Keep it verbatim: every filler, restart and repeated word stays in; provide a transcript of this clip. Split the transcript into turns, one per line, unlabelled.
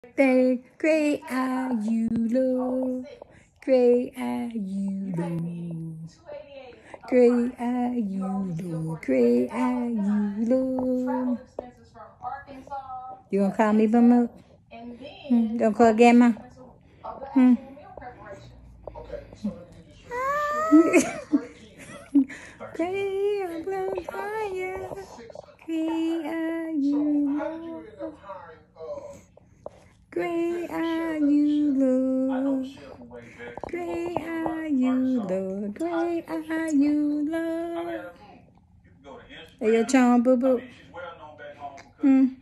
Birthday, great are you, Lord. Great are you, Lord. Great are you, Lord. Great are you, Lord. You gonna call me bum up? Hmm? Don't call Gamma? Hmm? Great are blown fire. Great are you, Lord. Great are you, Lord. Great are you, Lord. Great are you, Lord. Hey, your charm, boo boo. Hmm.